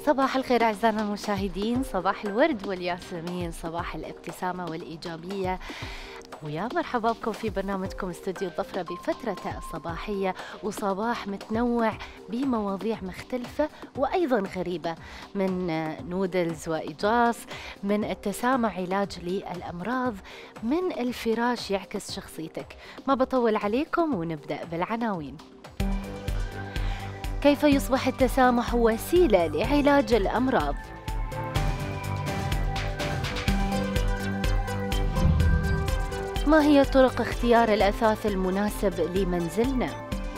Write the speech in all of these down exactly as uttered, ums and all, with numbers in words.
صباح الخير أعزائنا المشاهدين، صباح الورد والياسمين، صباح الابتسامة والإيجابية، ويا مرحبا بكم في برنامجكم استوديو الظفرة بفترة صباحية وصباح متنوع بمواضيع مختلفة وأيضا غريبة، من نودلز وإيجاص، من التسامح علاج للأمراض، من الفراش يعكس شخصيتك. ما بطول عليكم ونبدأ بالعناوين. كيف يصبح التسامح وسيلة لعلاج الأمراض؟ ما هي طرق اختيار الأثاث المناسب لمنزلنا؟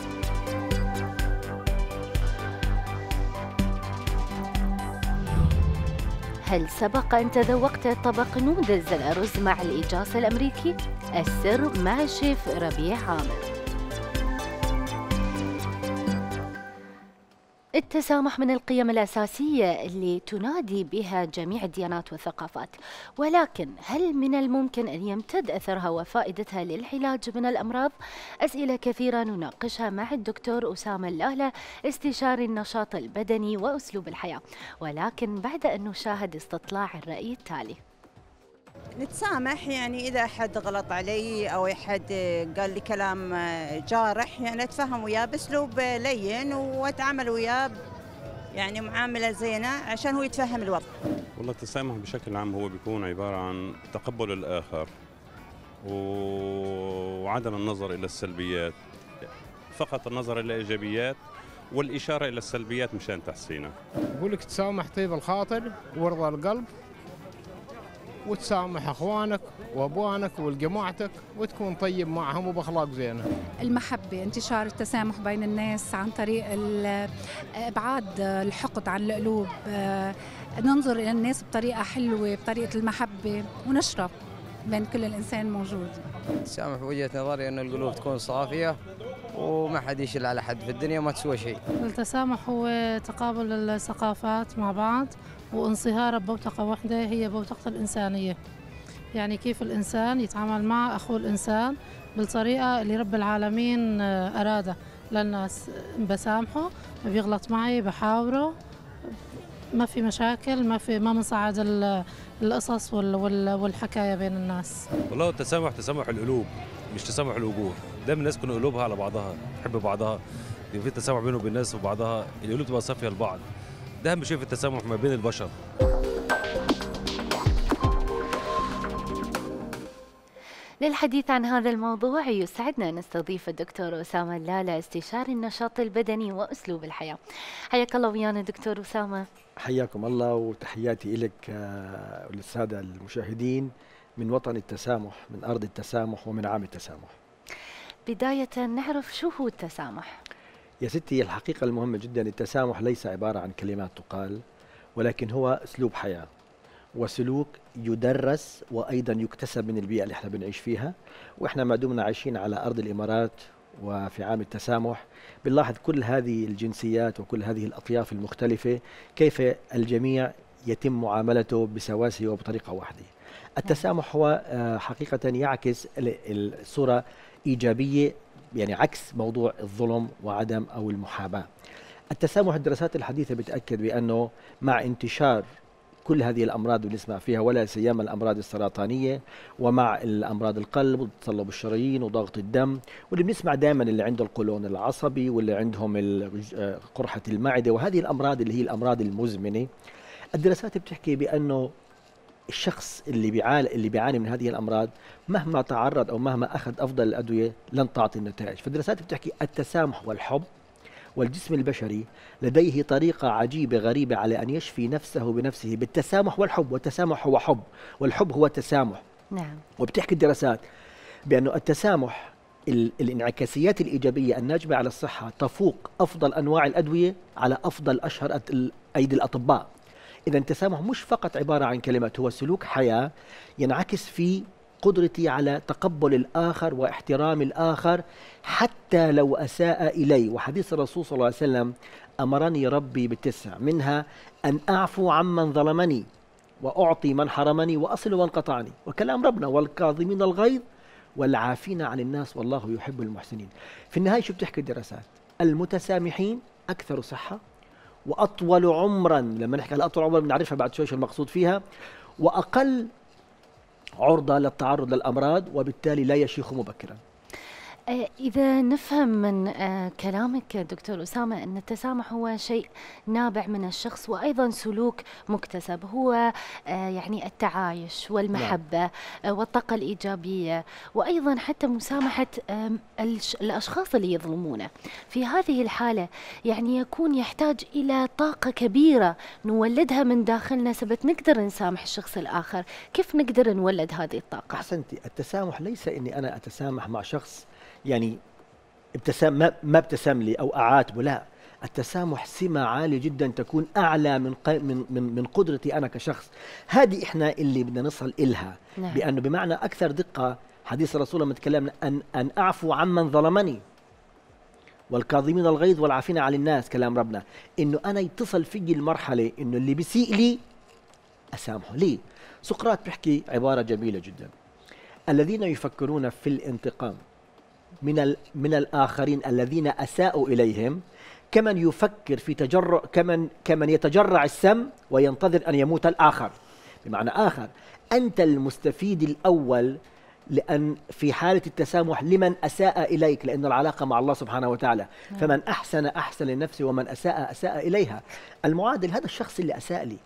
هل سبق أن تذوقت طبق نودلز الأرز مع الإيجاص الأمريكي؟ السر مع شيف ربيع عامر. التسامح من القيم الأساسية اللي تنادي بها جميع الديانات والثقافات، ولكن هل من الممكن أن يمتد أثرها وفائدتها للعلاج من الأمراض؟ أسئلة كثيرة نناقشها مع الدكتور أسامة اللالة، استشاري النشاط البدني وأسلوب الحياة، ولكن بعد أن نشاهد استطلاع الرأي التالي. نتسامح يعني إذا أحد غلط علي أو أحد قال لي كلام جارح، يعني أتفهم وياه بأسلوب لين وأتعامل وياه يعني معاملة زينة عشان هو يتفهم الوضع. والله التسامح بشكل عام هو بيكون عبارة عن تقبل الآخر وعدم النظر إلى السلبيات، فقط النظر إلى الإيجابيات والإشارة إلى السلبيات مشان تحسينها. بقول لك تسامح طيب الخاطر ورضا القلب، وتسامح اخوانك وابوانك وجماعتك وتكون طيب معهم وباخلاق زينه. المحبه، انتشار التسامح بين الناس عن طريق ابعاد الحقد عن القلوب، ننظر الى الناس بطريقه حلوه بطريقه المحبه ونشرب بين كل الانسان موجود. التسامح بوجهه نظري انه القلوب تكون صافيه وما حد يشيل على حد في الدنيا وما تسوى شيء. التسامح هو تقابل الثقافات مع بعض وانصهار ببوتقة واحدة هي بوتقة الإنسانية، يعني كيف الإنسان يتعامل مع أخوه الإنسان بالطريقة اللي رب العالمين أرادها للناس. بسامحه، بيغلط معي بحاوره، ما في مشاكل، ما في ما بنصعد القصص والحكاية بين الناس. والله التسامح تسامح القلوب مش تسامح الوجوه، دايما الناس تكون قلوبها على بعضها، تحب بعضها، في تسامح بينهم وبين الناس وبعضها، القلوب تبقى صافية لبعض. ده أهم شيء في التسامح ما بين البشر. للحديث عن هذا الموضوع يسعدنا نستضيف الدكتور أسامة اللالة، استشاري النشاط البدني وأسلوب الحياة. حياك الله ويانا دكتور أسامة. حياكم الله وتحياتي لك وللسادة المشاهدين من وطن التسامح، من أرض التسامح ومن عام التسامح. بداية نعرف شو هو التسامح؟ يا ستي الحقيقة المهمة جدا، التسامح ليس عبارة عن كلمات تقال، ولكن هو أسلوب حياة وسلوك يدرس وأيضا يكتسب من البيئة اللي احنا بنعيش فيها. وإحنا ما دمنا عايشين على أرض الإمارات وفي عام التسامح بنلاحظ كل هذه الجنسيات وكل هذه الأطياف المختلفة كيف الجميع يتم معاملته بسواسية وبطريقة واحدة. التسامح هو حقيقة يعكس الصورة إيجابية، يعني عكس موضوع الظلم وعدم أو المحاباة. التسامح الدراسات الحديثة بتأكد بأنه مع انتشار كل هذه الأمراض اللي نسمع فيها ولا سيما الأمراض السرطانية ومع الأمراض القلب وتصلب الشرايين وضغط الدم، واللي بنسمع دائما اللي عنده القولون العصبي واللي عندهم قرحة المعدة وهذه الأمراض اللي هي الأمراض المزمنة، الدراسات بتحكي بأنه الشخص اللي بيعاني اللي بيعاني من هذه الامراض مهما تعرض او مهما اخذ افضل الادويه لن تعطي النتائج. فالدراسات بتحكي التسامح والحب، والجسم البشري لديه طريقه عجيبه غريبه على ان يشفي نفسه بنفسه بالتسامح والحب، والتسامح هو حب والحب هو تسامح. نعم. وبتحكي الدراسات بانه التسامح الانعكاسيات الايجابيه الناجمه على الصحه تفوق افضل انواع الادويه على افضل اشهر ايدي الاطباء. إذا التسامح مش فقط عبارة عن كلمات، هو سلوك حياة ينعكس في قدرتي على تقبل الآخر واحترام الآخر حتى لو أساء إلي. وحديث الرسول صلى الله عليه وسلم أمرني ربي بالتسع، منها أن أعفو عمن ظلمني وأعطي من حرمني وأصل من قطعني، وكلام ربنا والكاظمين الغيظ والعافين عن الناس والله يحب المحسنين. في النهاية شو بتحكي الدراسات؟ المتسامحين أكثر صحة وأطول عمرا. لما نحكي على أطول عمرا بنعرفها بعد شوي شو المقصود فيها. وأقل عرضة للتعرض للأمراض، وبالتالي لا يشيخ مبكرا. إذا نفهم من كلامك دكتور أسامة أن التسامح هو شيء نابع من الشخص وأيضا سلوك مكتسب، هو يعني التعايش والمحبة والطاقة الإيجابية، وأيضا حتى مسامحة الأشخاص اللي يظلمونه. في هذه الحالة يعني يكون يحتاج إلى طاقة كبيرة نولدها من داخلنا سبت نقدر نسامح الشخص الآخر. كيف نقدر نولد هذه الطاقة؟ أحسنتي. التسامح ليس إني أنا أتسامح مع شخص يعني ابتسام ما, ما ابتسم لي او اعاتبه، لا. التسامح سمة عالية جدا تكون اعلى من من من, من قدرتي انا كشخص. هذه احنا اللي بدنا نصل إلها. نعم. بانه بمعنى اكثر دقة حديث الرسول لما تكلمنا ان ان اعفو عمن ظلمني والكاظمين الغيظ والعافين عن الناس، كلام ربنا، انه انا يتصل فيي المرحلة انه اللي بيسيء لي اسامحه. ليه؟ سقراط بيحكي عبارة جميلة جدا: الذين يفكرون في الانتقام من من الآخرين الذين أساءوا إليهم كمن يفكر في تجرع كمن كمن يتجرع السم وينتظر أن يموت الآخر. بمعنى آخر، أنت المستفيد الأول، لأن في حالة التسامح لمن أساء إليك، لأن العلاقة مع الله سبحانه وتعالى. فمن أحسن أحسن لنفسه ومن أساء أساء إليها. المعادل هذا الشخص اللي أساء لي،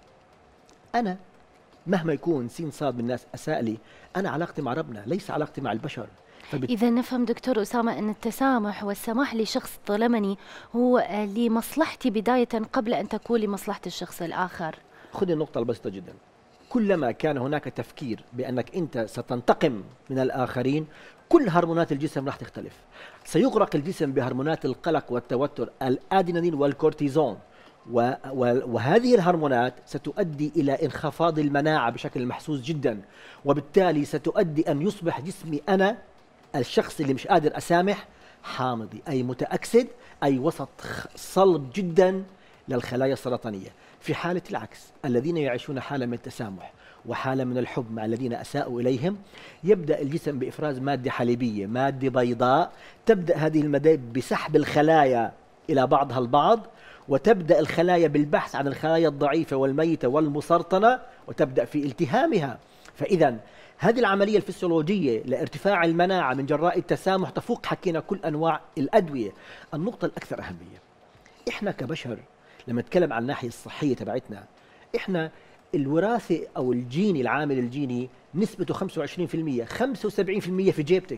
أنا مهما يكون سين صاد من الناس أساء لي، أنا علاقتي مع ربنا ليس علاقتي مع البشر. فبت... إذا نفهم دكتور أسامة أن التسامح والسماح لشخص ظلمني هو لمصلحتي بداية قبل أن تكون لمصلحة الشخص الآخر. خذ النقطة البسيطة جدا: كلما كان هناك تفكير بأنك أنت ستنتقم من الآخرين، كل هرمونات الجسم راح تختلف. سيغرق الجسم بهرمونات القلق والتوتر، الأدرينالين والكورتيزون، و... و... وهذه الهرمونات ستؤدي إلى انخفاض المناعة بشكل محسوس جدا، وبالتالي ستؤدي أن يصبح جسمي أنا الشخص اللي مش قادر أسامح حامضي، أي متأكسد، أي وسط صلب جدا للخلايا السرطانية. في حالة العكس، الذين يعيشون حالة من التسامح وحالة من الحب مع الذين أساءوا إليهم، يبدأ الجسم بإفراز مادة حليبية، مادة بيضاء، تبدأ هذه المادة بسحب الخلايا إلى بعضها البعض، وتبدأ الخلايا بالبحث عن الخلايا الضعيفة والميتة والمسرطنة، وتبدأ في التهامها. فإذا هذه العملية الفسيولوجية لارتفاع المناعة من جراء التسامح تفوق حكينا كل أنواع الأدوية. النقطة الأكثر أهمية، إحنا كبشر لما نتكلم عن الناحية الصحية تبعتنا، إحنا الوراثة أو الجيني، العامل الجيني نسبته خمسة وعشرين بالمئة، خمسة وسبعين بالمئة في جيبتك.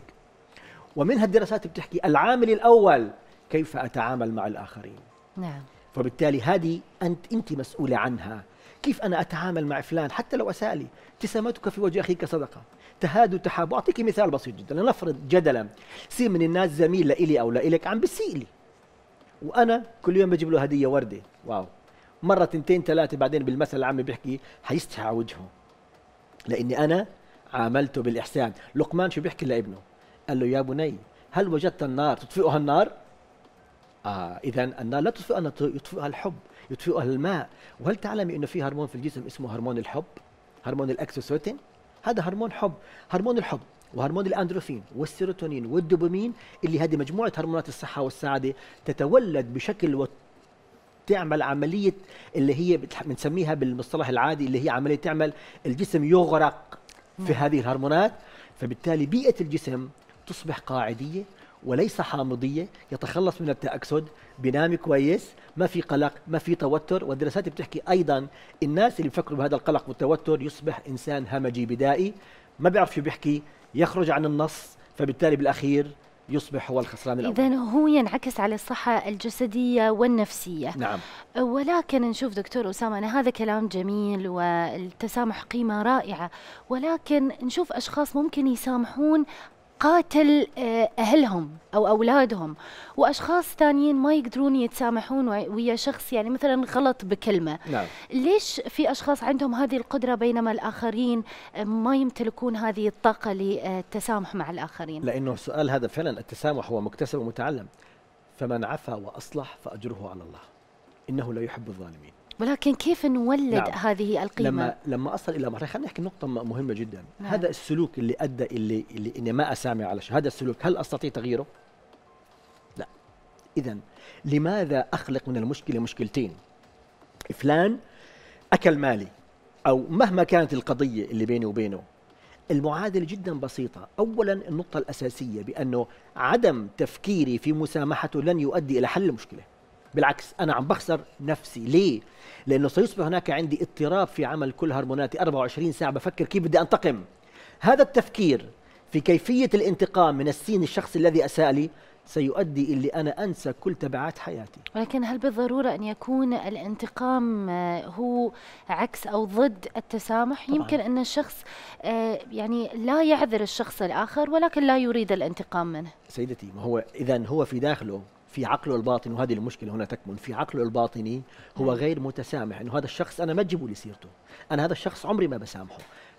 ومن هالدراسات بتحكي العامل الأول كيف أتعامل مع الآخرين. نعم. فبالتالي هذه أنت أنت مسؤولة عنها. كيف أنا أتعامل مع فلان حتى لو أساء لي؟ ابتسامتك في وجه أخيك صدقة، تهاد وتحاب. أعطيك مثال بسيط جدا، لنفرض جدلا سي من الناس زميل لإلي أو لإلك عم بيسيء لي، وأنا كل يوم بجيب له هدية وردة، واو، مرة تنتين ثلاثة، بعدين بالمثل العامي بيحكي حيستحي على وجهه لأني أنا عاملته بالإحسان. لقمان شو بيحكي لابنه؟ قال له: يا بني هل وجدت النار تطفئها النار؟ آه إذا النار لا تطفئها، أن يطفئها الحب، يطفئها الماء. وهل تعلمي إنه في هرمون في الجسم اسمه هرمون الحب؟ هرمون الأكسوسيتين، هذا هرمون حب. هرمون الحب وهرمون الأندروفين والسيروتونين والدوبامين، اللي هذه مجموعة هرمونات الصحة والسعادة، تتولد بشكل وتعمل عملية اللي هي بنسميها بالمصطلح العادي اللي هي عملية تعمل الجسم يغرق في هذه الهرمونات. فبالتالي بيئة الجسم تصبح قاعدية وليس حامضية، يتخلص من التأكسد، بينام كويس، ما في قلق، ما في توتر. والدراسات بتحكي أيضا الناس اللي بفكروا بهذا القلق والتوتر يصبح إنسان همجي بدائي، ما بيعرف شو بيحكي، يخرج عن النص، فبالتالي بالأخير يصبح هو الخسران الأول. إذن هو ينعكس على الصحة الجسدية والنفسية. نعم. ولكن نشوف دكتور أسامة أن هذا كلام جميل والتسامح قيمة رائعة، ولكن نشوف أشخاص ممكن يسامحون قاتل أهلهم أو أولادهم، وأشخاص ثانيين ما يقدرون يتسامحون ويا شخص يعني مثلا غلط بكلمة. نعم. ليش في أشخاص عندهم هذه القدرة بينما الآخرين ما يمتلكون هذه الطاقة للتسامح مع الآخرين؟ لأنه السؤال هذا فعلا، التسامح هو مكتسب ومتعلم. فمن عفا وأصلح فأجره على الله، إنه لا يحب الظالمين. ولكن كيف نولد نعم. هذه القيمة؟ لما لما أصل إلى مرحلة، خلينا نحكي نقطة مهمة جدا. نعم. هذا السلوك اللي أدى اللي, اللي إني ما أسامح على شيء، هذا السلوك هل أستطيع تغييره؟ لا. إذن لماذا أخلق من المشكلة مشكلتين؟ فلان اكل مالي او مهما كانت القضيه اللي بيني وبينه، المعادله جدا بسيطه. اولا النقطه الاساسيه بانه عدم تفكيري في مسامحته لن يؤدي الى حل المشكله، بالعكس انا عم بخسر نفسي. ليه؟ لانه سيصبح هناك عندي اضطراب في عمل كل هرموناتي، أربعة وعشرين ساعه بفكر كيف بدي انتقم. هذا التفكير في كيفيه الانتقام من السين الشخص الذي اساء لي سيؤدي إلي أنا أنسى كل تبعات حياتي. ولكن هل بالضرورة أن يكون الانتقام هو عكس أو ضد التسامح؟ طبعاً. يمكن أن الشخص يعني لا يعذر الشخص الآخر ولكن لا يريد الانتقام منه. سيدتي، ما هو إذن هو في داخله، في عقله الباطني، وهذه المشكلة هنا تكمن في عقله الباطني، هو غير متسامح. إنه هذا الشخص أنا ما تجيبوا لي سيرته، أنا هذا الشخص عمري ما بسامحه.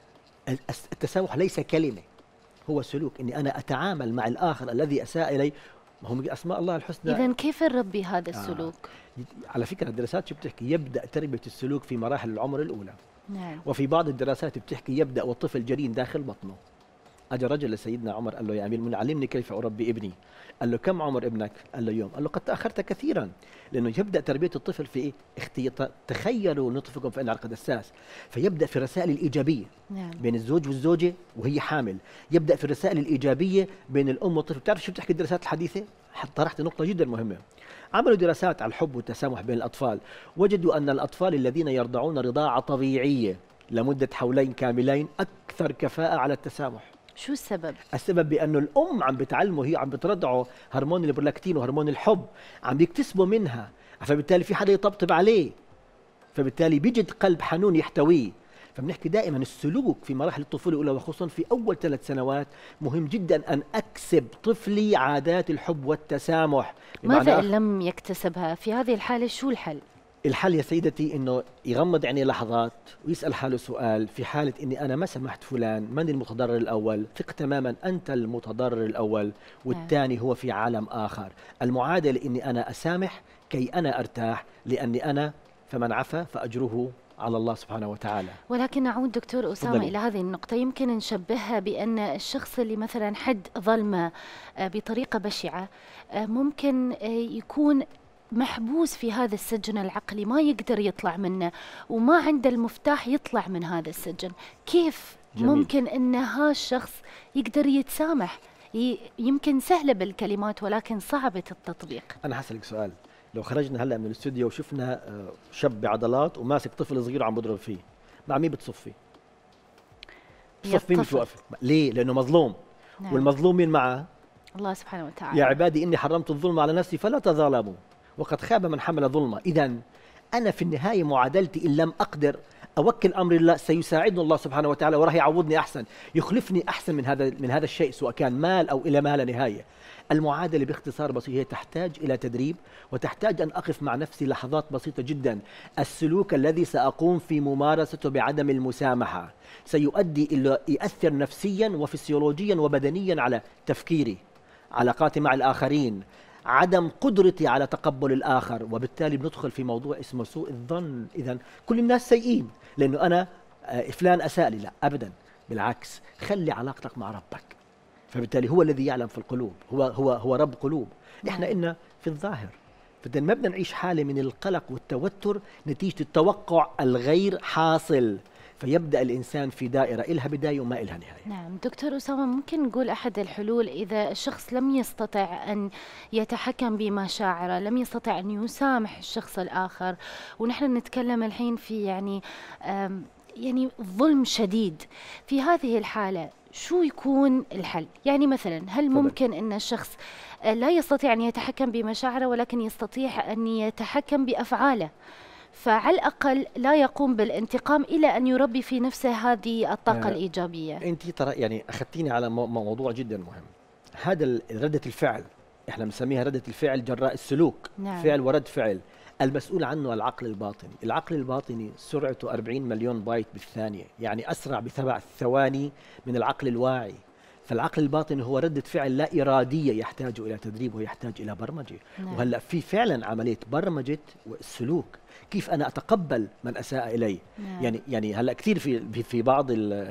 التسامح ليس كلمة، هو سلوك، إني أنا أتعامل مع الآخر الذي أساء إلي. ما هم أسماء الله الحسنى. إذن كيف نربي هذا السلوك؟ آه. على فكرة الدراسات شو بتحكي؟ يبدأ تربية السلوك في مراحل العمر الأولى. نعم. وفي بعض الدراسات بتحكي يبدأ والطفل جرين داخل بطنه. أجى رجل لسيدنا عمر قال له يا أمير المؤمنين علمني كيف أربي ابني. قال له كم عمر ابنك؟ قال له يوم. قال له قد تأخرت كثيرا، لأنه يبدأ تربية الطفل في إيه؟ اختيار. تخيلوا نطفكم فإن علق دساس، فيبدأ في الرسائل الإيجابية. نعم. بين الزوج والزوجة وهي حامل، يبدأ في الرسائل الإيجابية بين الأم والطفل. بتعرف شو بتحكي الدراسات الحديثة؟ طرحت نقطة جدا مهمة. عملوا دراسات على الحب والتسامح بين الأطفال، وجدوا أن الأطفال الذين يرضعون رضاعة طبيعية لمدة حولين كاملين أكثر كفاءة على التسامح. شو السبب؟ السبب بأنه الأم عم بتعلمه، هي عم بترضعه هرمون البرولاكتين وهرمون الحب، عم بيكتسبوا منها، فبالتالي في حدا يطبطب عليه، فبالتالي بيجد قلب حنون يحتويه. فبنحكي دائما السلوك في مراحل الطفولة الأولى وخصوصا في أول ثلاث سنوات مهم جدا أن أكسب طفلي عادات الحب والتسامح. ماذا إن لم يكتسبها؟ في هذه الحالة شو الحل؟ الحل يا سيدتي انه يغمض عينيه لحظات ويسال حاله سؤال، في حاله اني انا ما سمحت فلان، من المتضرر الاول؟ ثق تماما انت المتضرر الاول، والثاني هو في عالم اخر. المعادله اني انا اسامح كي انا ارتاح، لاني انا فمن عفا فاجره على الله سبحانه وتعالى. ولكن نعود دكتور أسامة فضلي. إلى هذه النقطة، يمكن نشبهها بأن الشخص اللي مثلا حد ظلمه بطريقة بشعة ممكن يكون محبوس في هذا السجن العقلي، ما يقدر يطلع منه وما عنده المفتاح يطلع من هذا السجن. كيف جميل. ممكن أن هذا الشخص يقدر يتسامح؟ يمكن سهلة بالكلمات ولكن صعبة التطبيق. أنا هسألك سؤال، لو خرجنا هلأ من الاستوديو وشفنا شاب بعضلات وماسك طفل صغير عم بضرب فيه، مع مين بتصفي؟ بتصفي مش واقفة. ليه؟ لأنه مظلوم. نعم. والمظلوم مين معه؟ الله سبحانه وتعالى. يا عبادي إني حرمت الظلم على نفسي فلا تظالموا وقد خاب من حمل ظلمه. إذا أنا في النهاية معادلتي إن لم أقدر أوكل أمر الله سيساعدني الله سبحانه وتعالى وراح يعوضني أحسن، يخلفني أحسن من هذا من هذا الشيء، سواء كان مال أو إلى ما لا نهاية. المعادلة باختصار بسيط هي تحتاج إلى تدريب، وتحتاج أن أقف مع نفسي لحظات بسيطة جدا. السلوك الذي سأقوم في ممارسته بعدم المسامحة سيؤدي إلى يؤثر نفسيا وفسيولوجيا وبدنيا على تفكيري، علاقاتي مع الآخرين، عدم قدرتي على تقبل الآخر، وبالتالي بندخل في موضوع اسمه سوء الظن. إذن كل الناس سيئين لأنه أنا فلان أساء لي، لا أبدا، بالعكس، خلي علاقتك مع ربك، فبالتالي هو الذي يعلم في القلوب، هو هو هو رب قلوب. إحنا إنا في الظاهر، فبالتالي ما بدنا نعيش حالة من القلق والتوتر نتيجة التوقع الغير حاصل، فيبدأ الإنسان في دائرة إلها بداية وما إلها نهاية. نعم دكتور أسامة، ممكن نقول أحد الحلول إذا الشخص لم يستطع أن يتحكم بمشاعره، لم يستطع أن يسامح الشخص الآخر، ونحن نتكلم الحين في يعني يعني ظلم شديد، في هذه الحالة شو يكون الحل؟ يعني مثلا هل ممكن أن الشخص لا يستطيع أن يتحكم بمشاعره ولكن يستطيع أن يتحكم بأفعاله، فعلى الأقل لا يقوم بالانتقام إلى أن يربي في نفسه هذه الطاقة آه الإيجابية؟ أنت ترى يعني أخذتيني على موضوع جدا مهم. هذا ردة الفعل إحنا بنسميها ردة الفعل جراء السلوك. نعم. فعل ورد فعل، المسؤول عنه العقل الباطني. العقل الباطني سرعته أربعين مليون بايت بالثانية، يعني أسرع بسبع ثواني من العقل الواعي. فالعقل الباطني هو ردة فعل لا إرادية يحتاج إلى تدريب ويحتاج إلى برمجة. نعم. وهلأ في فعلا عملية برمجة السلوك، كيف أنا أتقبل من أساء إلي. نعم. يعني يعني هلأ كثير في في بعض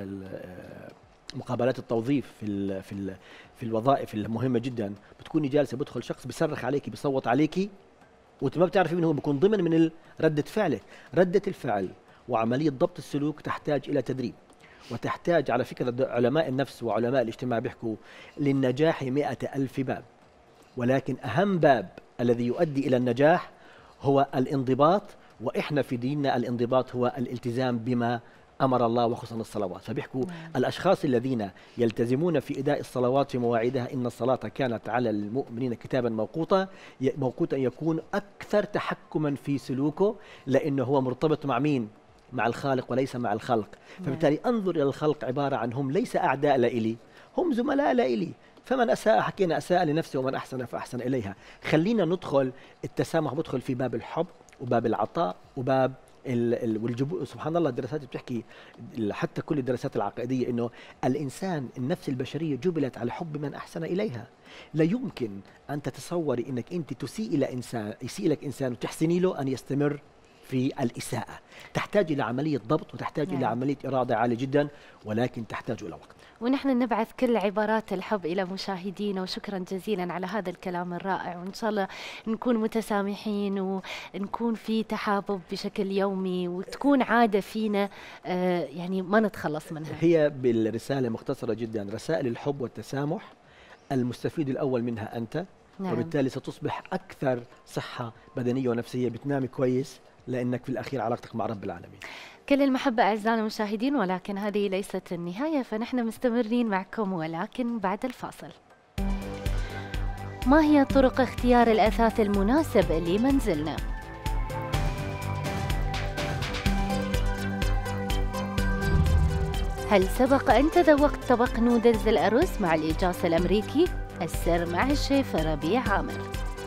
مقابلات التوظيف في ال في ال في الوظائف المهمة جدا، بتكوني جالسة بدخل شخص بيصرخ عليكي، بيصوت عليكي، وانت ما بتعرفي منه، بيكون ضمن من ردة فعلك. ردة الفعل وعملية ضبط السلوك تحتاج إلى تدريب، وتحتاج على فكرة علماء النفس وعلماء الاجتماع بيحكوا للنجاح مئة ألف باب، ولكن أهم باب الذي يؤدي إلى النجاح هو الانضباط، وإحنا في ديننا الانضباط هو الالتزام بما أمر الله وخصوصا الصلوات. فبيحكوا الأشخاص الذين يلتزمون في إداء الصلوات في مواعيدها إن الصلاة كانت على المؤمنين كتابا موقوتا، موقوتا يكون أكثر تحكما في سلوكه، لأنه هو مرتبط مع مين؟ مع الخالق وليس مع الخلق. فبالتالي أنظر إلى الخلق عبارة عن هم ليس أعداء لإلي، هم زملاء لإلي. فمن أساء حكينا أساء لنفسه، ومن أحسن فأحسن إليها. خلينا ندخل التسامح، بدخل في باب الحب وباب العطاء وباب والجبو. سبحان الله الدراسات بتحكي، حتى كل الدراسات العقائدية، إنه الإنسان النفس البشرية جبلت على حب من أحسن إليها. لا يمكن أن تتصوري إنك أنت تسيء إلى إنسان، يسيء لك إنسان وتحسني له أن يستمر في الإساءة. تحتاج إلى عملية ضبط، وتحتاج نعم. إلى عملية إرادة عالية جدا، ولكن تحتاج إلى وقت. ونحن نبعث كل عبارات الحب إلى مشاهدينا، وشكرا جزيلا على هذا الكلام الرائع، وإن شاء الله نكون متسامحين ونكون في تحابب بشكل يومي، وتكون عادة فينا آه يعني ما نتخلص منها. هي بالرسالة مختصرة جدا، رسائل الحب والتسامح، المستفيد الأول منها أنت، نعم. وبالتالي ستصبح أكثر صحة بدنية ونفسية، بتنامي كويس، لأنك في الأخير علاقتك مع رب العالمين. كل المحبة أعزائنا المشاهدين، ولكن هذه ليست النهاية، فنحن مستمرين معكم ولكن بعد الفاصل. ما هي طرق اختيار الأثاث المناسب لمنزلنا؟ هل سبق أن تذوقت طبق نودلز الأرز مع الإيجاس الأمريكي؟ السر مع الشيف ربيع عامر.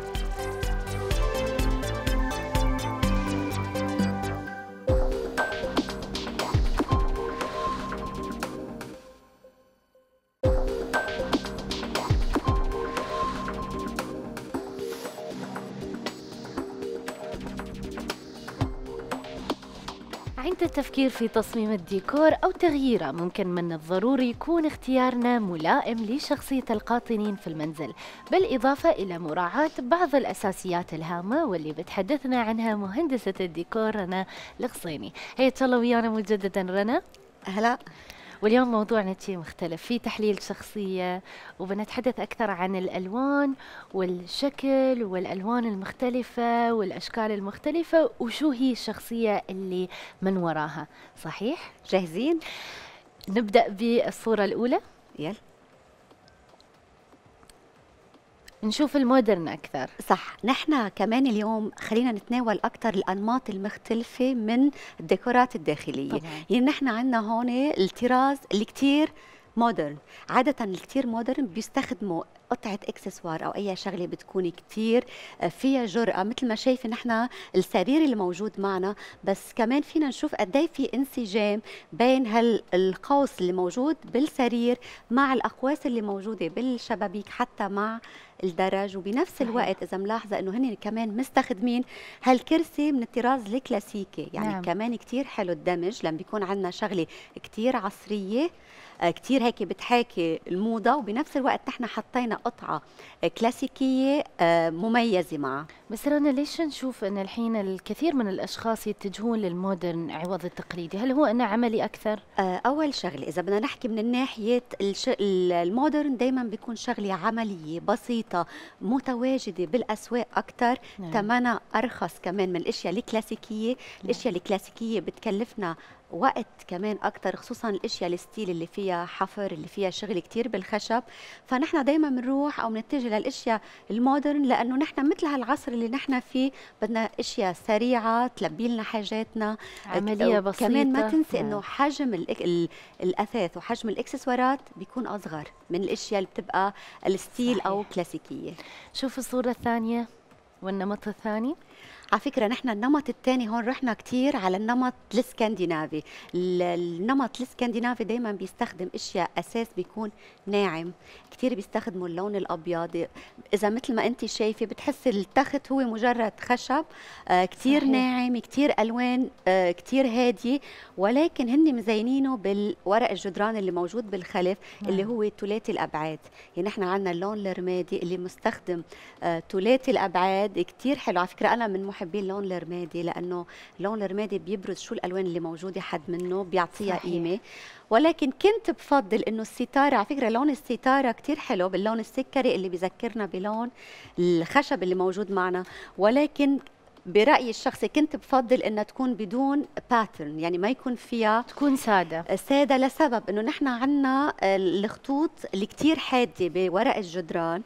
عند التفكير في تصميم الديكور أو تغييره، ممكن من الضروري يكون اختيارنا ملائم لشخصية القاطنين في المنزل، بالإضافة إلى مراعاة بعض الأساسيات الهامة واللي بتحدثنا عنها مهندسة الديكور رنا الغصيني. هيا تشالله ويانا مجددا رنا. أهلا. واليوم موضوعنا شيء مختلف، في تحليل شخصية، وبنتحدث أكثر عن الألوان والشكل والألوان المختلفة والأشكال المختلفة، وشو هي الشخصية اللي من وراها. صحيح؟ جاهزين؟ نبدأ بالصورة الأولى. يلا نشوف المودرن أكثر. صح، نحن كمان اليوم خلينا نتناول أكثر الأنماط المختلفة من الديكورات الداخلية. طبعا. يعني نحن عندنا هون الطراز اللي كتير مودرن، عادة الكتير مودرن بيستخدموا قطعة اكسسوار أو أي شغلة بتكون كتير فيها جرأة، مثل ما شايفة نحن السرير اللي موجود معنا، بس كمان فينا نشوف قدي في انسجام بين هالقوس اللي موجود بالسرير مع الأقواس اللي موجودة بالشبابيك حتى مع الدرج. وبنفس الوقت إذا ملاحظة إنه هن كمان مستخدمين هالكرسي من الطراز الكلاسيكي، يعني نعم. كمان كتير حلو الدمج لما بيكون عندنا شغلة كتير عصرية كتير هيك بتحاكي الموضة، وبنفس الوقت نحن حطينا قطعة كلاسيكية مميزة معها. بس رنا ليش نشوف أن الحين الكثير من الأشخاص يتجهون للمودرن عوض التقليدي؟ هل هو أنه عملي أكثر؟ أول شغلة إذا بدنا نحكي من الناحية المودرن دايما بيكون شغلة عملية بسيطة متواجدة بالأسواق أكثر، نعم. ثمنها أرخص كمان من الأشياء الكلاسيكية. نعم. الأشياء الكلاسيكية بتكلفنا وقت كمان أكتر، خصوصا الأشياء الستيل اللي فيها حفر، اللي فيها شغل كتير بالخشب. فنحن دايما بنروح أو بنتجه للأشياء المودرن، لأنه نحن مثل هالعصر اللي نحن فيه بدنا أشياء سريعة تلبي لنا حاجاتنا، عملية بسيطة. كمان ما تنسي إنه حجم الأثاث وحجم الإكسسوارات بيكون أصغر من الأشياء اللي بتبقى الستيل. صحيح. أو كلاسيكية. شوف الصورة الثانية والنمط الثاني. على فكرة نحن النمط الثاني هون رحنا كتير على النمط الاسكندنافي. النمط الاسكندنافي دايما بيستخدم اشياء اساس بيكون ناعم، كتير بيستخدموا اللون الابيض. اذا مثل ما انت شايفه بتحسي التخت هو مجرد خشب آه كتير صحيح. ناعم، كتير الوان آه كتير هاديه، ولكن هن مزينينه بالورق الجدران اللي موجود بالخلف نعم. اللي هو ثلاثي الابعاد. يعني نحن عندنا اللون الرمادي اللي مستخدم آه ثلاثي الابعاد كتير حلو. على فكره انا من محبين اللون الرمادي، لانه اللون الرمادي بيبرز شو الالوان اللي موجوده حد منه، بيعطيها قيمه. ولكن كنت بفضل انه الستاره، على فكره لون الستاره كتير حلو باللون السكري اللي بذكرنا بلون الخشب اللي موجود معنا، ولكن برأيي الشخصي كنت بفضل انها تكون بدون باترن، يعني ما يكون فيها، تكون ساده ساده لسبب انه نحن عندنا الخطوط اللي كتير حاده بورق الجدران،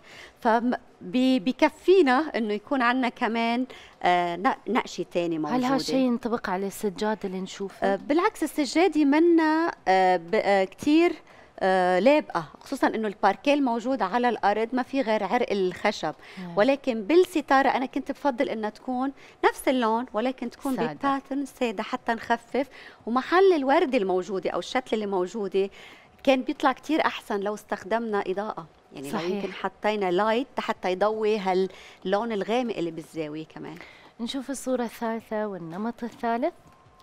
فبكفينا انه يكون عندنا كمان نقشه ثاني موجوده. هل هالشيء ينطبق على السجاد اللي نشوفه؟ بالعكس السجاده منا كتير آه لابقه، خصوصا انه الباركيه الموجود على الارض ما في غير عرق الخشب مم. ولكن بالستاره انا كنت بفضل انها تكون نفس اللون ولكن تكون بباترن ساده حتى نخفف، ومحل الورده الموجوده او الشتله اللي موجوده كان بيطلع كتير احسن لو استخدمنا اضاءه، يعني صحيح. لو يمكن حطينا لايت حتى يضوي هاللون الغامق اللي بالزاويه كمان. نشوف الصوره الثالثه والنمط الثالث.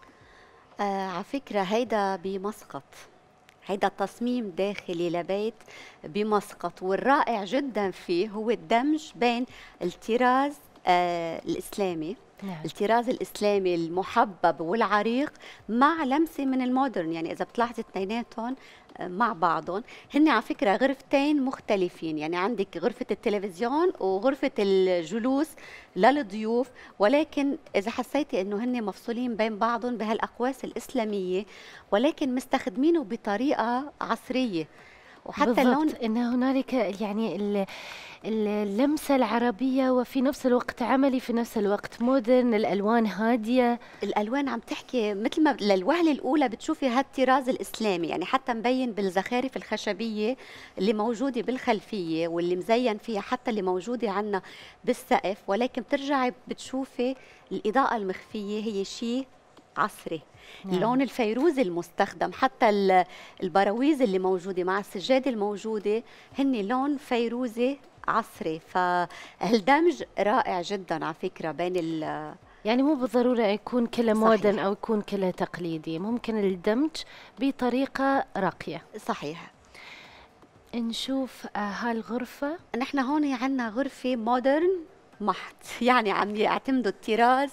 آه على فكره هيدا بمسقط، هيدا تصميم داخلي لبيت بمسقط، والرائع جدا فيه هو الدمج بين الطراز آه الإسلامي نعم. الطراز الإسلامي المحبب والعريق مع لمسة من المودرن. يعني إذا بتلاحظي اثنيناتهم مع بعضهم، هن على فكرة غرفتين مختلفين، يعني عندك غرفة التلفزيون وغرفة الجلوس للضيوف، ولكن إذا حسيتي إنه هن مفصولين بين بعضهم بهالأقواس الإسلامية ولكن مستخدمينه بطريقة عصرية. وحتى اللون ان هنالك يعني اللمسه العربيه وفي نفس الوقت عملي، في نفس الوقت مودرن، الالوان هاديه. الالوان عم تحكي مثل ما للوهله الاولى بتشوفي هالطراز الاسلامي، يعني حتى مبين بالزخارف الخشبيه اللي موجوده بالخلفيه واللي مزين فيها حتى اللي موجوده عندنا بالسقف، ولكن بترجعي بتشوفي الاضاءه المخفيه هي شيء عصري. نعم. اللون الفيروزي المستخدم، حتى البراويز اللي موجوده مع السجاده الموجوده هن لون فيروزي عصري، فالدمج رائع جدا على فكره بين ال يعني مو بالضروره يكون كله مودرن او يكون كله تقليدي، ممكن الدمج بطريقه راقيه. صحيح. نشوف هالغرفه. نحن هون عندنا غرفه مودرن محض، يعني عم يعتمدوا الطراز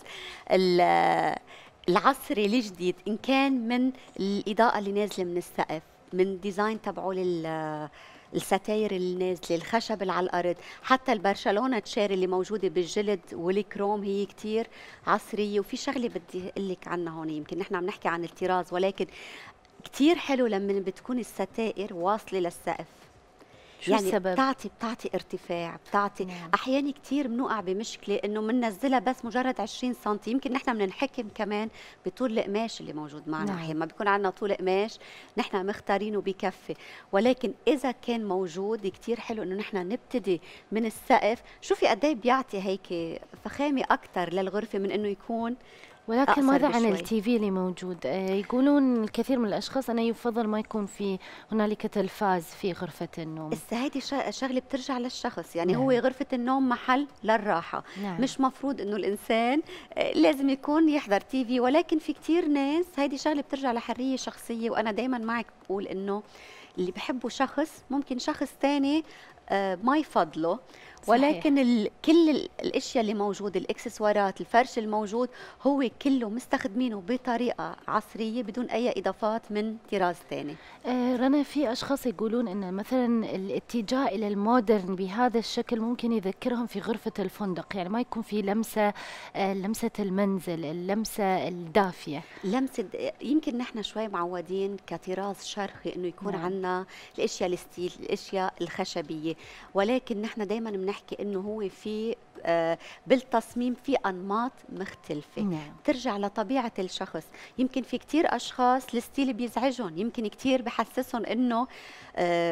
العصري الجديد، إن كان من الإضاءة اللي نازلة من السقف، من ديزاين تبعه لل الستاير اللي نازله، الخشب اللي على الارض، حتى البرشلونه تشير اللي موجوده بالجلد والكروم هي كتير عصريه. وفي شغله بدي اقول لك عنها هون، يمكن نحن عم نحكي عن الطراز ولكن كتير حلو لما بتكون الستائر واصله للسقف، شو يعني السبب؟ بتعطي بتعطي ارتفاع، بتعطي نعم. احيانا كثير بنوقع بمشكله انه بننزلها بس مجرد عشرين سم، يمكن نحن بدنا نحكم كمان بطول القماش اللي موجود معنا. نعم. احيانا ما بيكون عندنا طول قماش نحن مختارينه بكفي، ولكن اذا كان موجود كثير حلو انه نحن نبتدي من السقف. شوفي قد ايه بيعطي هيك فخامه اكثر للغرفه من انه يكون. ولكن ماذا عن التي في اللي موجود؟ آه يقولون الكثير من الاشخاص انه يفضل ما يكون في هنالك تلفاز في غرفه النوم. هسه هيدي شغله بترجع للشخص، يعني نعم. هو غرفه النوم محل للراحه، نعم. مش مفروض انه الانسان لازم يكون يحضر تي في، ولكن في كثير ناس هيدي شغله بترجع لحريه شخصيه. وانا دائما معك بقول انه اللي بحبه شخص ممكن شخص ثاني آه ما يفضله، ولكن ال... كل ال... الاشياء اللي موجوده، الاكسسوارات، الفرش الموجود هو كله مستخدمينه بطريقه عصريه بدون اي اضافات من طراز ثاني. آه رنا، في اشخاص يقولون ان مثلا الاتجاه الى المودرن بهذا الشكل ممكن يذكرهم في غرفه الفندق، يعني ما يكون في لمسه آه لمسه المنزل، اللمسه الدافيه. لمسه يمكن نحن شوي معودين كطراز شرقي انه يكون نعم. عندنا الاشياء الستيل، الاشياء الخشبيه، ولكن نحن دائما بنحكي انه هو في آه بالتصميم في انماط مختلفه. نعم. ترجع لطبيعه الشخص. يمكن في كثير اشخاص الستيل بيزعجهم، يمكن كثير بحسسهم انه آه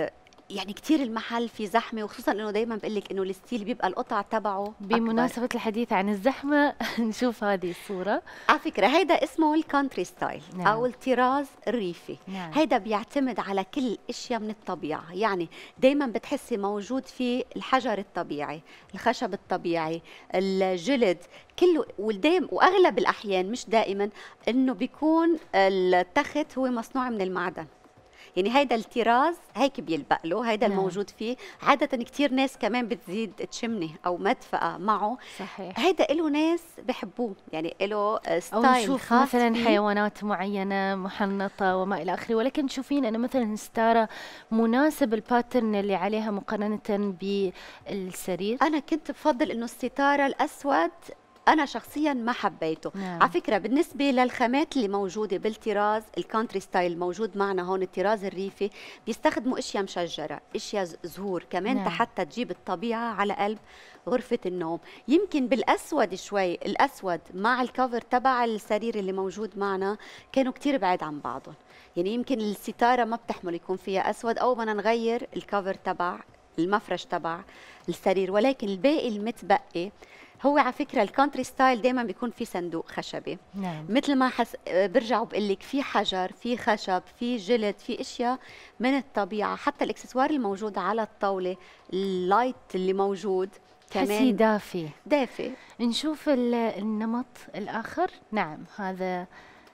يعني كتير المحل في زحمه، وخصوصا انه دائما بقول لك انه الستيل بيبقى القطع تبعه. بمناسبة الحديث عن الزحمة نشوف هذه الصورة. على فكرة هيدا اسمه الكونتري ستايل، نعم. أو الطراز الريفي. نعم. هيدا بيعتمد على كل اشياء من الطبيعة، يعني دايما بتحسي موجود فيه الحجر الطبيعي، الخشب الطبيعي، الجلد، كله. ودايم واغلب الاحيان مش دائما انه بيكون التخت هو مصنوع من المعدن. يعني هيدا الطراز هيك بيلبق له، هيدا نعم. الموجود فيه. عادة كتير ناس كمان بتزيد تشمني أو مدفأة معه. صحيح. هيدا له ناس بحبوه، يعني له ستايل أو نشوف خاص مثلا فيه. حيوانات معينة محنطة وما إلى آخره، ولكن تشوفين أنه مثلا ستارة مناسب الباترن اللي عليها مقارنة بالسرير. أنا كنت بفضل إنه الستارة الأسود أنا شخصياً ما حبيته. نعم. على فكرة بالنسبة للخامات اللي موجودة بالطراز الكونتري ستايل موجود معنا هون، الطراز الريفي، بيستخدموا أشياء مشجرة، أشياء زهور كمان. نعم. حتى تجيب الطبيعة على قلب غرفة النوم. يمكن بالأسود شوي، الأسود مع الكفر تبع السرير اللي موجود معنا كانوا كتير بعيد عن بعضهم. يعني يمكن الستارة ما بتحمل يكون فيها أسود، أو بدنا نغير الكفر تبع المفرش تبع السرير. ولكن الباقي المتبقي هو على فكرة الكونتري ستايل دايما بيكون في صندوق خشبي. نعم. مثل ما حس... برجع وبقول لك في حجر، في خشب، في جلد، في اشياء من الطبيعة. حتى الاكسسوار الموجود على الطاولة، اللايت اللي موجود تحسي كمان دافي دافي. نشوف ال- النمط الآخر. نعم، هذا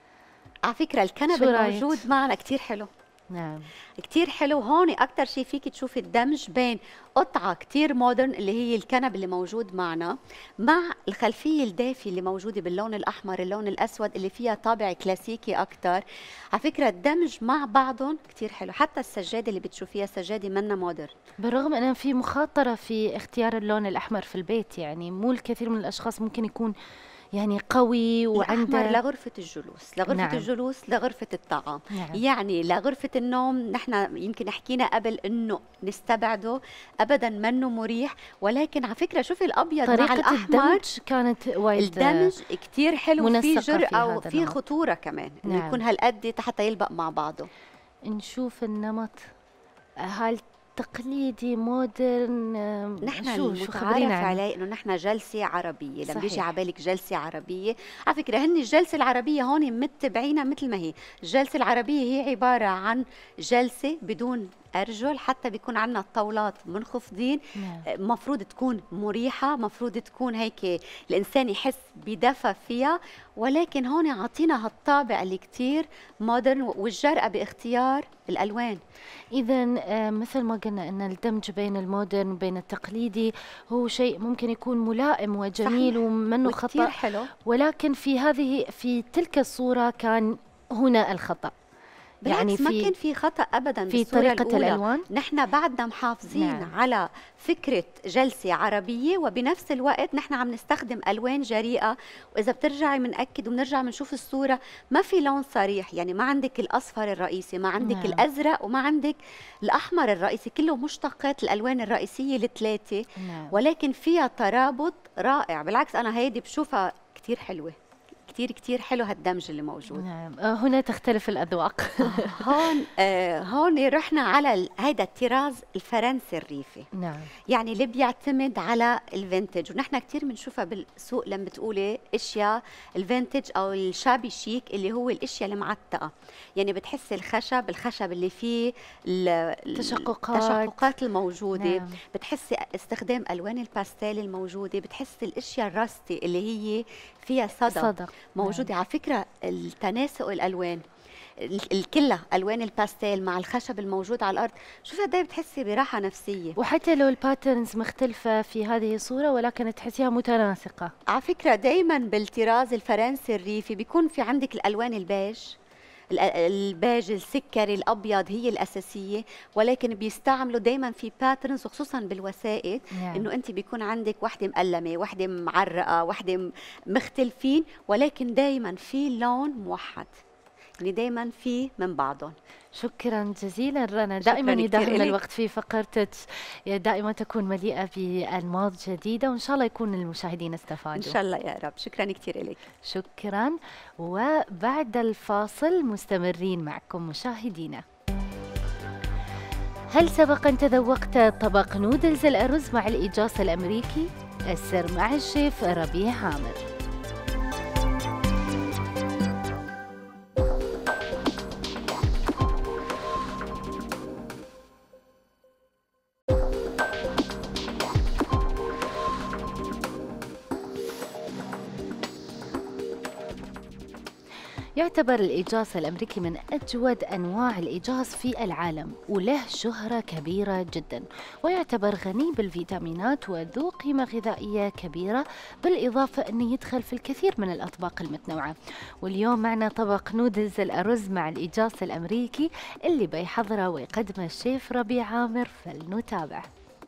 على فكرة الكنب شو رأيك؟ الموجود معنا كتير حلو، نعم. كتير حلو. هون اكثر شيء فيك تشوفي الدمج بين قطعه كتير مودرن اللي هي الكنب اللي موجود معنا، مع الخلفيه الدافيه اللي موجوده باللون الاحمر، اللون الاسود اللي فيها طابع كلاسيكي اكثر. على فكره الدمج مع بعضهم كتير حلو. حتى السجاده اللي بتشوفيها سجاده منا مودرن، بالرغم أن في مخاطرة في اختيار اللون الأحمر في البيت، يعني مو الكثير من الأشخاص ممكن يكون يعني قوي وعنده وعنده لغرفة الجلوس، لغرفة نعم. الجلوس، لغرفة الطعام. نعم. يعني لغرفة النوم نحن يمكن حكينا قبل انه نستبعده، ابدا منه مريح. ولكن على فكرة شوفي الابيض مع طريقة الاحمر، الدمج كانت وايد الدمج كتير حلو، في منسقة في جرأة هذا وفي النمط. خطورة كمان، انه نعم. يكون هالقد حتى يلبق مع بعضه. نشوف النمط هاي تقليدي مودرن. آم، نحن شو شو خبرينا المتعارف عنه؟ عليه انه نحن جلسه عربيه. لما بيجي صحيح. على بالك جلسه عربيه، على فكره هن الجلسه العربيه هون متبعينها مثل ما هي. الجلسه العربيه هي عباره عن جلسه بدون ارجل، حتى بيكون عندنا الطاولات منخفضين. نعم. مفروض تكون مريحه، مفروض تكون هيك الانسان يحس بدفى فيها. ولكن هون عطينا هالطابع اللي كتير مودرن، والجرأة باختيار الالوان. إذا مثل ما قلنا أن الدمج بين المودرن وبين التقليدي هو شيء ممكن يكون ملائم وجميل صحيح. ومنه وكتير خطأ، حلو. ولكن في هذه في تلك الصورة كان هنا الخطأ. يعني يعني ما في كان في خطأ أبدا في بالصورة طريقة الأولى. الألوان. نحن بعدنا محافظين نعم. على فكرة جلسة عربية، وبنفس الوقت نحن عم نستخدم ألوان جريئة. وإذا بترجعي منأكد وبنرجع بنشوف الصورة، ما في لون صريح. يعني ما عندك الأصفر الرئيسي، ما عندك نعم. الأزرق، وما عندك الأحمر الرئيسي، كله مشتقات الألوان الرئيسية الثلاثة. نعم. ولكن فيها ترابط رائع. بالعكس أنا هيدي بشوفها كتير حلوة، كتير كتير حلو هالدمج اللي موجود. نعم. آه، هنا تختلف الأذواق. هون آه هون رحنا على ال- هيدا الطراز الفرنسي الريفي. نعم. يعني اللي بيعتمد على الفينتج، ونحن كتير بنشوفها بالسوق لما بتقولي اشياء الفينتج او الشابي شيك، اللي هو الاشياء المعتقه. يعني بتحسي الخشب الخشب اللي فيه ال- تشققات. التشققات الموجوده. نعم. بتحسي استخدام الوان الباستيل الموجوده، بتحسي الاشياء الراستي اللي هي فيها صدى, صدى. موجوده. نعم. على فكره التناسق الالوان الكلها الوان الباستيل مع الخشب الموجود على الارض، شوفي قد ايه بتحسي براحه نفسيه. وحتى لو الباترنز مختلفة في هذه الصورة، ولكن تحسيها متناسقة. على فكره دائما بالطراز الفرنسي الريفي بيكون في عندك الالوان البيج، ال- البيج السكري الابيض هي الاساسيه. ولكن بيستعملوا دائما في باترنز، وخصوصا بالوسائد. نعم. انه انت بيكون عندك وحده مقلمه، وحده معرقه، وحده م- مختلفين، ولكن دائما في لون موحد. يعني دائما في من بعضهم. شكرا جزيلا رنا، دائما كتير يداهمنا إلك. الوقت في فقرتك، دائما تكون مليئة بأنماط جديدة، وإن شاء الله يكون المشاهدين استفادوا. ان شاء الله يا رب. شكرا كثير لك. شكرا. وبعد الفاصل مستمرين معكم مشاهدينا. هل سبق أن تذوقت طبق نودلز الأرز مع الإيجاص الأمريكي؟ السر مع الشيف ربيع عامر. يعتبر الإيجاص الأمريكي من أجود أنواع الإيجاص في العالم وله شهرة كبيرة جدا، ويعتبر غني بالفيتامينات وذو قيمة غذائية كبيرة، بالإضافة أنه يدخل في الكثير من الأطباق المتنوعة. واليوم معنا طبق نودلز الأرز مع الإيجاص الأمريكي اللي بيحضره ويقدمه الشيف ربيع عامر، فلنتابع.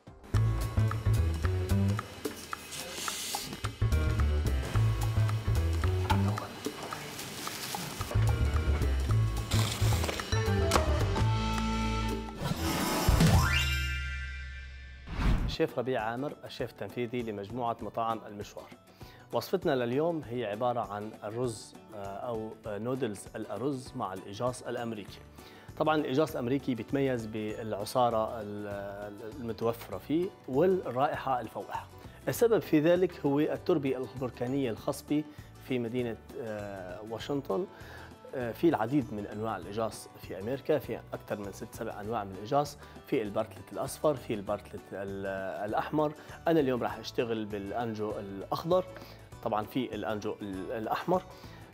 الشيف ربيع عامر، الشيف التنفيذي لمجموعة مطاعم المشوار. وصفتنا لليوم هي عبارة عن الرز أو نودلز الأرز مع الإيجاص الأمريكي. طبعا الإيجاص الأمريكي بيتميز بالعصارة المتوفرة فيه والرائحة الفوقة. السبب في ذلك هو التربة البركانية الخصبة في مدينة واشنطن. في العديد من انواع الايجاص في امريكا، في اكثر من ست سبع انواع من الايجاص، في البارتلت الاصفر، في البارتلت الاحمر. انا اليوم راح اشتغل بالانجو الاخضر، طبعا في الانجو الاحمر.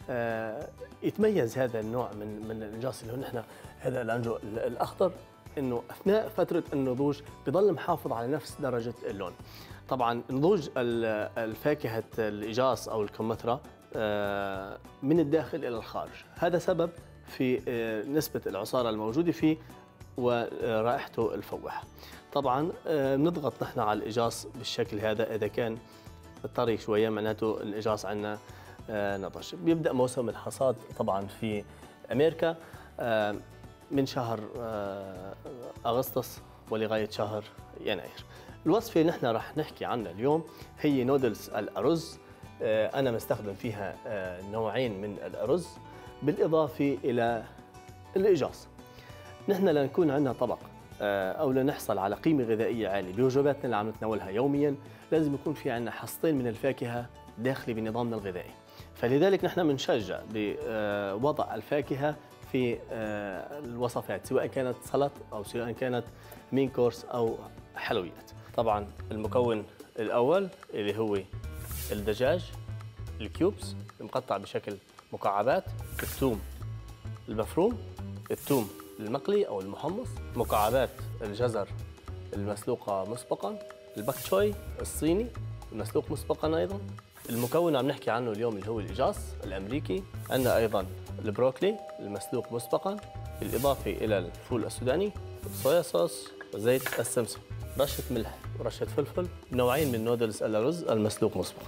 يتميز هذا النوع من من الايجاص اللي هو نحن هذا الانجو الاخضر انه اثناء فتره النضوج بضل محافظ على نفس درجه اللون. طبعا نضوج الفاكهه الايجاص او الكمثرى من الداخل إلى الخارج، هذا سبب في نسبة العصارة الموجودة فيه ورائحته الفوحة. طبعا بنضغط نحن على الإيجاص بالشكل هذا، إذا كان طري شوية معناته الإيجاص عندنا نضج. بيبدأ موسم الحصاد طبعا في أمريكا من شهر أغسطس ولغاية شهر يناير. الوصفة اللي نحن رح نحكي عنها اليوم هي نودلز الأرز. أنا مستخدم فيها نوعين من الأرز بالإضافة إلى الإيجاص. نحن لنكون عندنا طبق أو لنحصل على قيمة غذائية عالية بوجباتنا اللي عم نتناولها يومياً، لازم يكون في عندنا حصتين من الفاكهة داخلي بنظامنا الغذائي. فلذلك نحن بنشجع بوضع الفاكهة في الوصفات، سواء كانت سلطة أو سواء كانت مين كورس أو حلويات. طبعاً المكون الأول اللي هو الدجاج الكيوبس المقطع بشكل مكعبات، الثوم المفروم، الثوم المقلي او المحمص، مكعبات الجزر المسلوقه مسبقا، الباك تشوي الصيني المسلوق مسبقا ايضا. المكون عم نحكي عنه اليوم اللي هو الايجاص الامريكي. عندنا ايضا البروكلي المسلوق مسبقا، بالاضافه الى الفول السوداني، الصويا صوص، وزيت السمسم، رشه ملح ورشه فلفل، نوعين من نودلز الارز المسلوق مسبقا.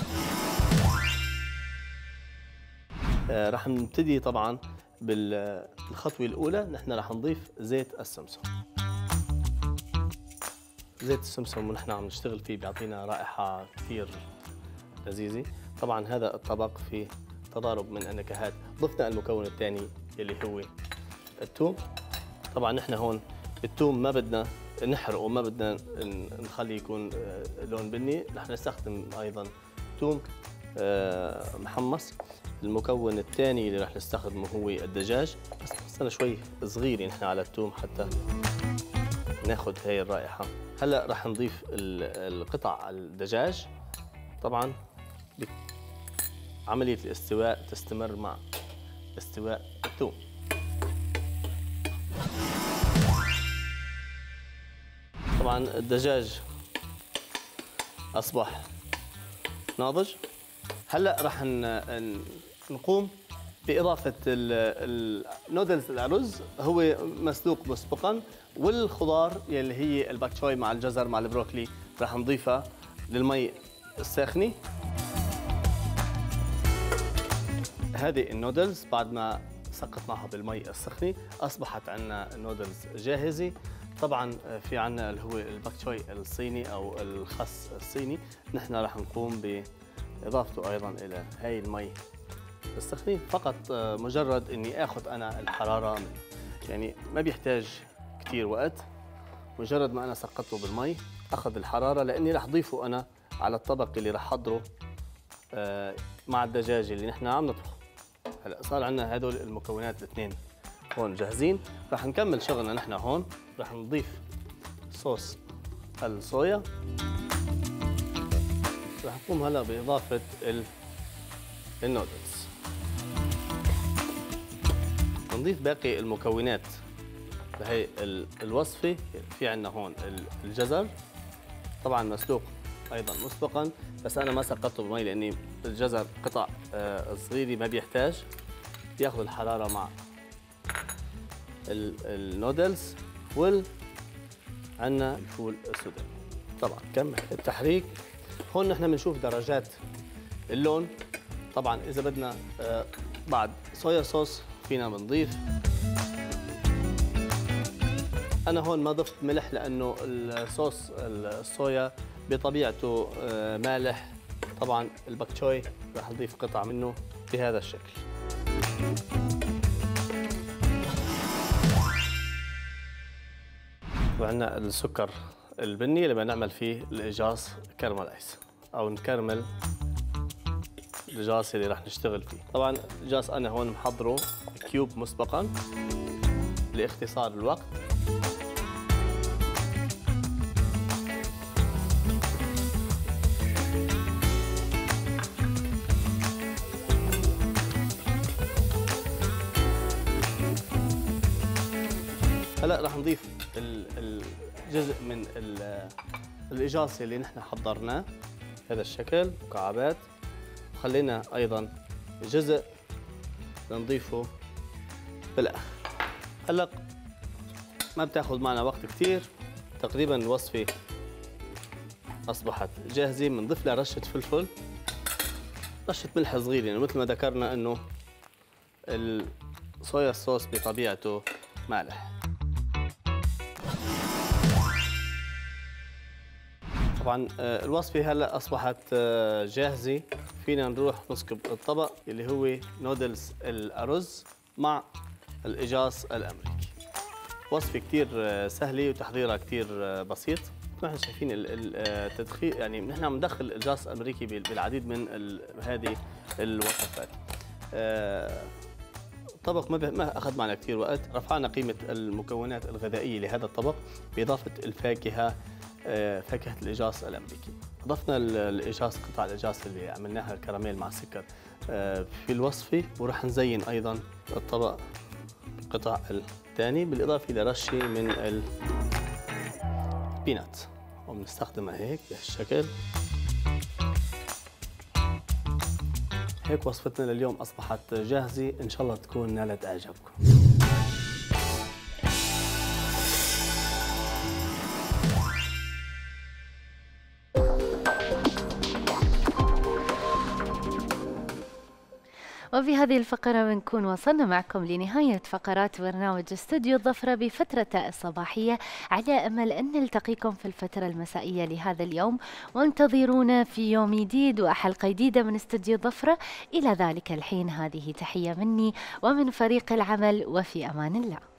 آه رح نبتدي طبعا بالخطوه الاولى، نحن رح نضيف زيت السمسم. زيت السمسم ونحن عم نشتغل فيه بيعطينا رائحه كثير لذيذه. طبعا هذا الطبق فيه تضارب من النكهات. ضفنا المكون الثاني اللي هو الثوم. طبعا نحن هون الثوم ما بدنا نحرقه، ما بدنا نخليه يكون لون بني، رح نستخدم ايضا ثوم محمص. المكون الثاني اللي رح نستخدمه هو الدجاج، بس استنى شوي صغير نحن على الثوم حتى ناخذ هي الرائحه. هلا رح نضيف القطع الدجاج. طبعا عمليه الاستواء تستمر مع استواء الثوم. طبعا الدجاج اصبح ناضج. هلا رح نقوم باضافه النودلز الارز، هو مسلوق مسبقا، والخضار يلي هي الباك تشوي مع الجزر مع البروكلي رح نضيفها للمي الساخنه. هذه النودلز بعد ما سقطناها بالمي السخنه اصبحت عندنا نودلز جاهزه. طبعا في عندنا اللي هو الباك تشوي الصيني او الخس الصيني، نحن رح نقوم باضافته ايضا الى هاي المي السخنه. فقط مجرد اني اخذ انا الحراره منه، يعني ما بيحتاج كثير وقت. مجرد ما انا سقطته بالمي اخذ الحراره، لاني رح اضيفه انا على الطبق اللي رح احضره آه مع الدجاج اللي نحن عم نطبخه. هلا صار عندنا هدول المكونات الاثنين هون جاهزين، رح نكمل شغلنا نحن هون. رح نضيف صوص الصويا، رح نقوم هلا باضافه النودلز، نضيف باقي المكونات لهي الوصفه. في عندنا هون الجزر طبعا مسلوق ايضا مسبقا، بس انا ما سقطته بالمي لاني الجزر قطع صغيره ما بيحتاج، بياخذ الحراره مع النودلز. وال عندنا الفول السوداني. طبعا كمل التحريك. هون نحن بنشوف درجات اللون. طبعا اذا بدنا بعد صويا صوص فينا بنضيف. انا هون ما ضفت ملح لانه الصوص الصويا بطبيعته مالح. طبعا الباك تشوي راح نضيف قطع منه بهذا الشكل. وعندنا السكر البني اللي بنعمل فيه الاجاص كرملايز او نكرمل الجاص اللي راح نشتغل فيه. طبعا الجاص انا هون محضره كيوب مسبقا لاختصار الوقت. هلا راح نضيف الجزء من الاجاص اللي نحن حضرناه بهذا الشكل مكعبات. خلينا ايضا جزء نضيفه بالاخر. هلا ما بتاخذ معنا وقت كثير، تقريبا الوصفه اصبحت جاهزه. بنضيف لها رشه فلفل، رشه ملح صغيره، يعني مثل ما ذكرنا انه الصويا صوص بطبيعته مالح. طبعا الوصفه هلا اصبحت جاهزه. فينا نروح نسكب الطبق اللي هو نودلز الارز مع الاجاص الامريكي. وصفه كثير سهله وتحضيرها كثير بسيط. نحن شايفين التدخين، يعني نحن عم ندخل الاجاص الامريكي بالعديد من هذه الوصفات. الطبق ما ما اخذ معنا كثير وقت. رفعنا قيمه المكونات الغذائيه لهذا الطبق باضافه الفاكهه، فاكهه الاجاص الامريكي. اضفنا الاجاص، قطع الاجاص اللي عملناها كراميل مع السكر في الوصفه، وراح نزين ايضا الطبق بقطع الثاني بالاضافه لرشه من البينات، وبنستخدمها هيك بهالشكل. هيك وصفتنا لليوم اصبحت جاهزه، ان شاء الله تكون نالت اعجابكم. وبهذه الفقرة بنكون وصلنا معكم لنهاية فقرات برنامج استوديو الظفرة بفترة الصباحية، على أمل أن نلتقيكم في الفترة المسائية لهذا اليوم، وانتظرونا في يوم جديد وحلقة جديدة من استوديو الظفرة. إلى ذلك الحين هذه تحية مني ومن فريق العمل، وفي أمان الله.